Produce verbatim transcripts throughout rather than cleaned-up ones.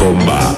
bomba.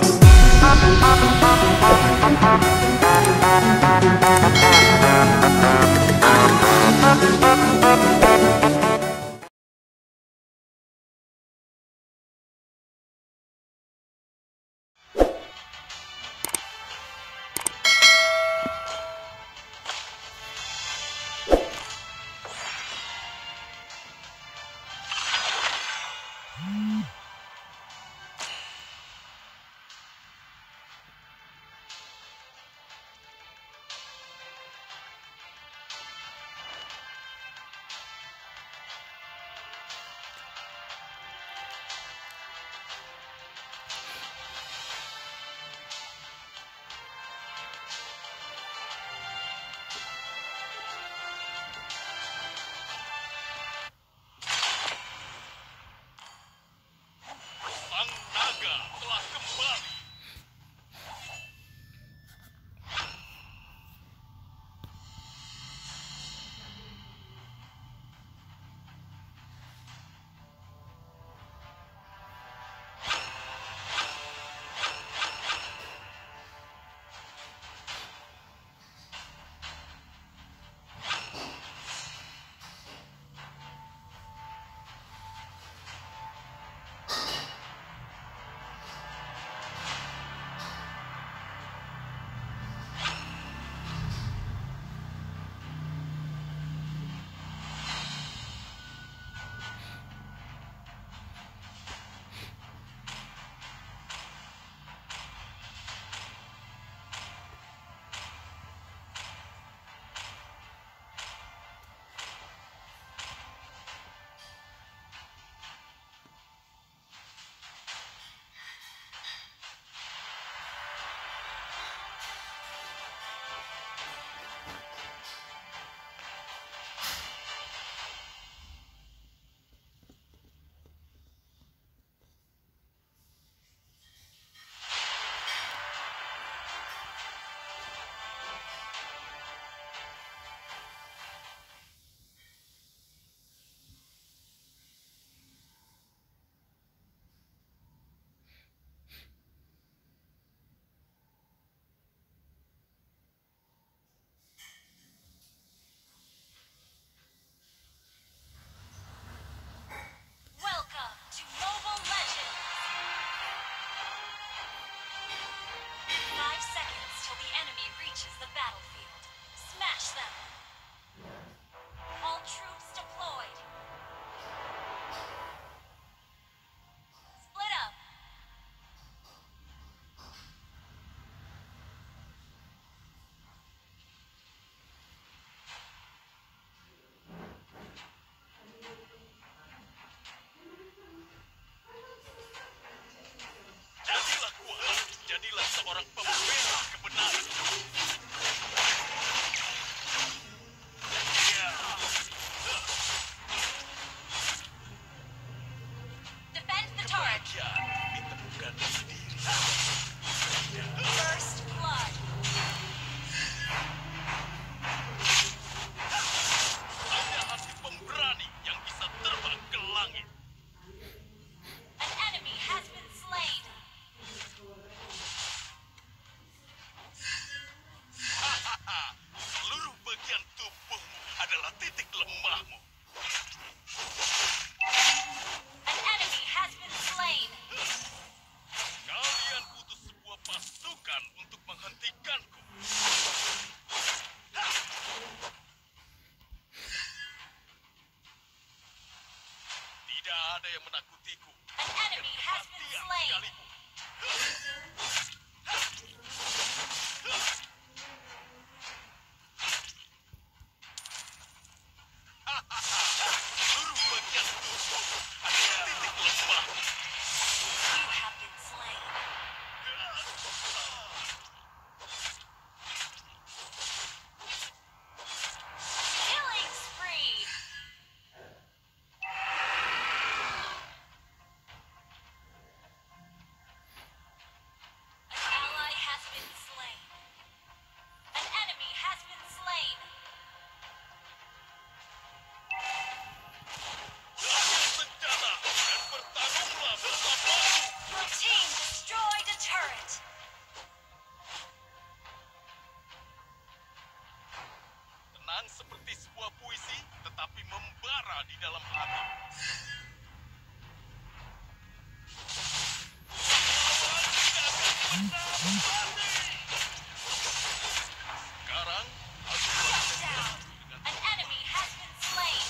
Sekarang aku Shut akan down. dengan An enemy has been slain.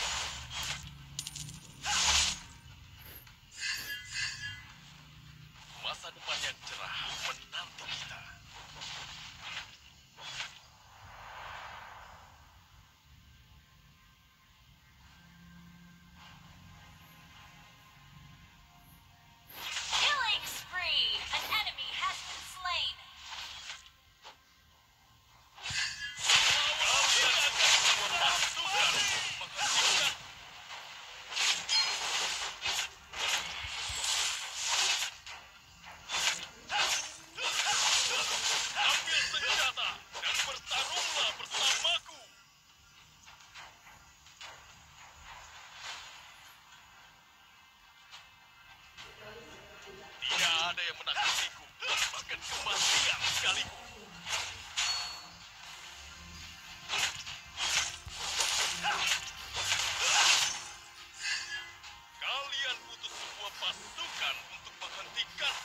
masa depan yang cerah menanti kita. Killing spree. An enemy has been slain. Kalian akan semua pasukan menghentikan. Ambil senjata dan bertarunglah bersamaku. Tidak ada yang menakutiku, bahkan kematian sekalipun. Kalian butuh sebuah pasukan untuk menghentikan.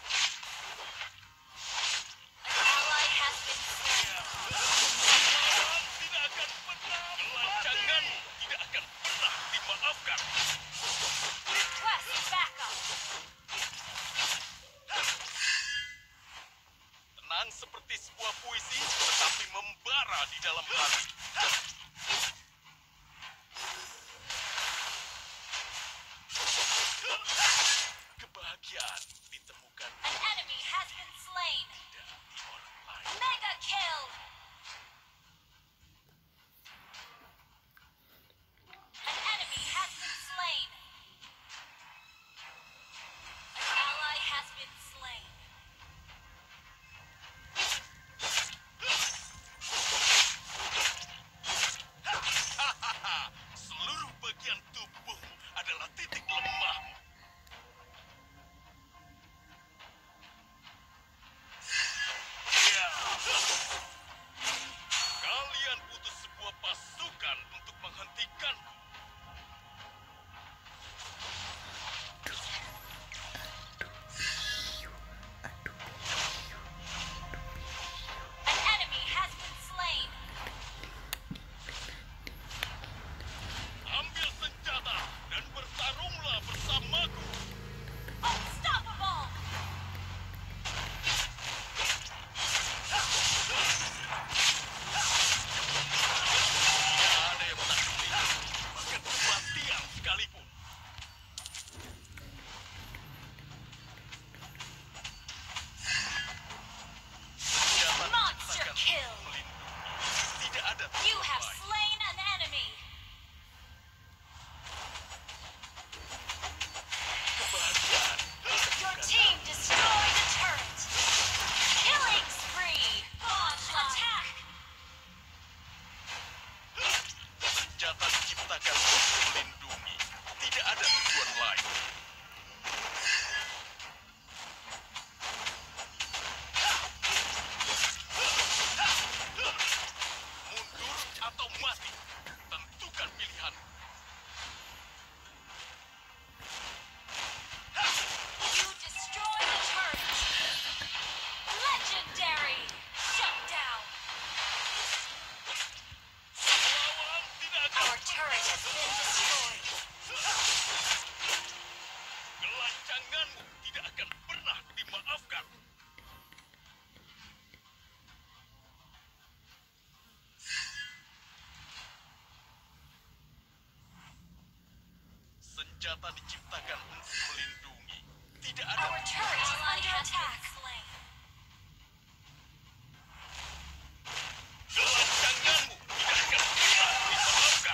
An ally has been slain. Kalian tidak akan pernah kelancanganmu tidak akan pernah dimaafkan. Request backup. Tenang seperti sebuah puisi, tetapi membara di dalam hati. Kebahagiaan ditemukan An enemy has been slain. tidak di orang lain. Mega kill. An enemy has been slain. An ally has been slain. Hahaha, seluruh bagian tubuh adalah titik lemahmu. Ya. Kalian butuh sebuah pasukan untuk menghentikanku. An enemy has been slain. Ambil senjata dan bertarunglah bersamaku. Unstoppable. Tidak ada yang menakutiku, bahkan kematian sekalipun. Senjata Monster diciptakan kill. untuk melindungi. Tidak ada You tujuan have lain. slain an enemy. Kebahagiaan Your ditemukan team destroyed a turret. Killing spree. Attack. senjata diciptakan untuk melindungi. Tidak ada tujuan lain. Mundur atau mati. Tentukan pilihan. You destroyed a turret. Legendary. Shut down. Lawan tidak akan Our turret has been destroyed. kelancanganmu tidak akan pernah dimaafkan. Senjata diciptakan untuk melindungi. Tidak ada Our turret is under attack. kelancanganmu tidak akan pernah dimaafkan.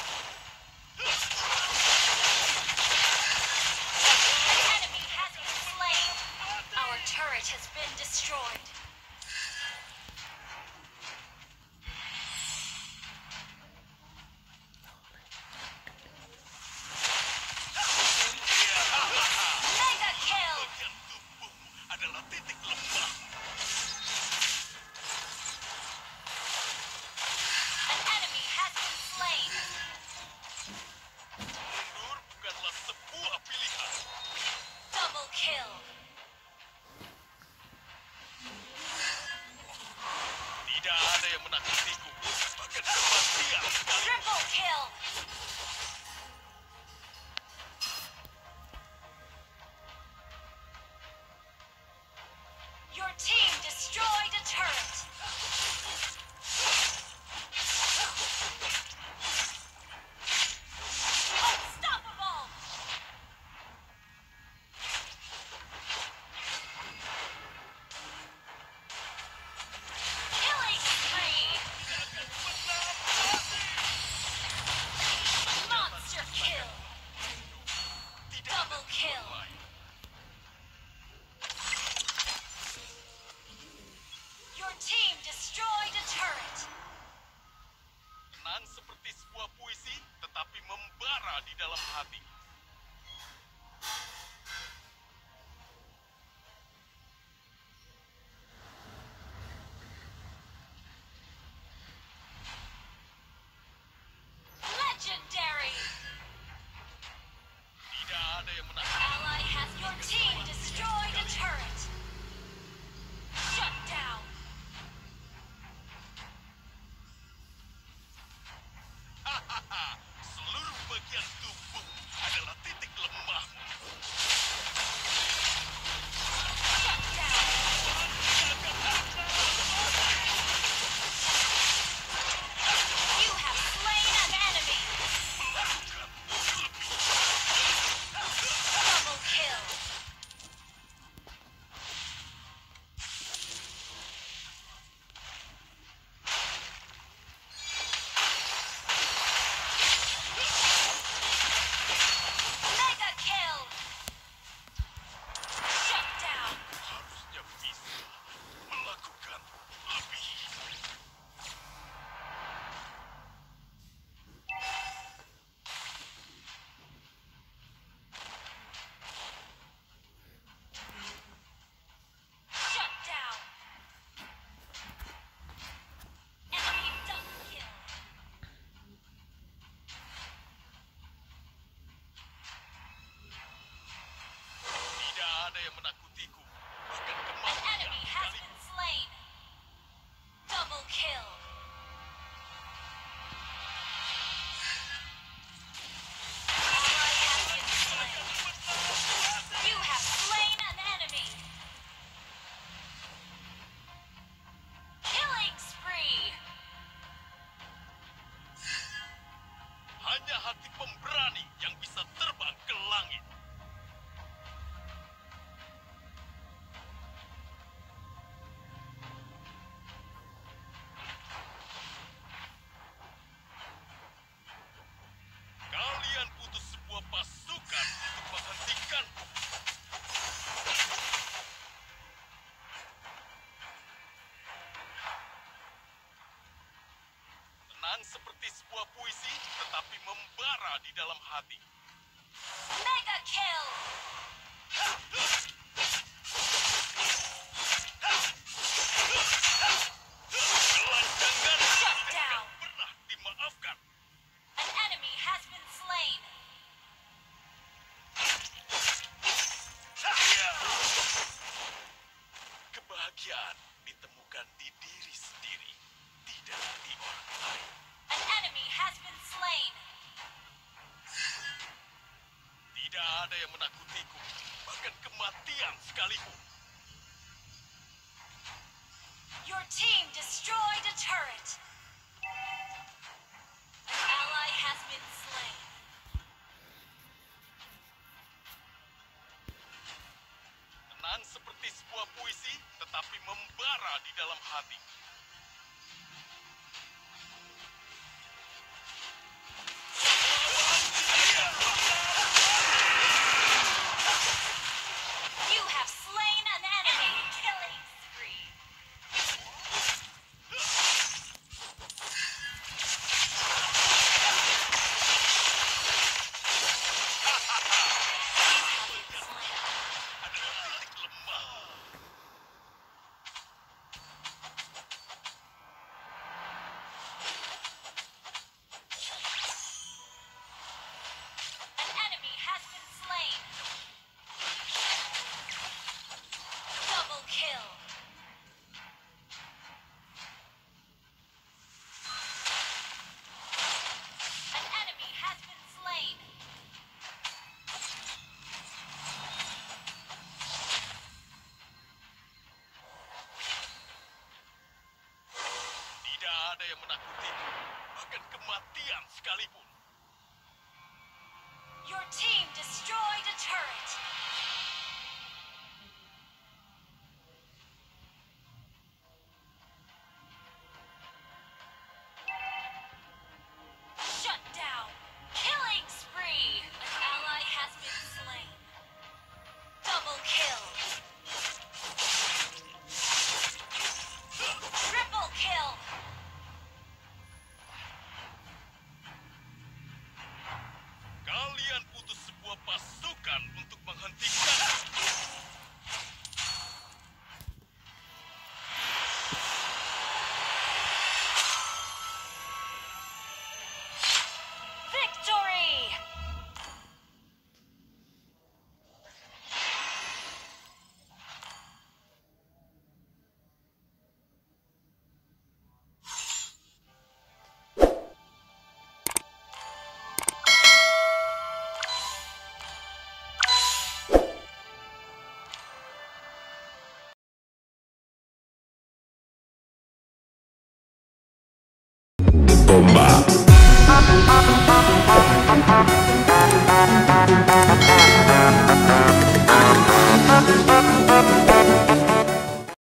An enemy has been slain. Our turret has been destroyed. Mega kill. Bagian tubuhmu adalah titik lemah. An enemy has been slain. Mundur bukanlah sebuah pilihan. Double kill. di dalam hati. Mega kill! Gelandangan Shut tidak down! pernah dimaafkan. An enemy has been slain! Ya. Kebahagiaan ditemukan di diri sendiri, tidak di orang lain. An enemy has been slain! Tidak ada yang menakutiku, bahkan kematian sekalipun. Your team destroyed a turret! An ally has been slain. Tenang seperti sebuah puisi, tetapi membara di dalam hati.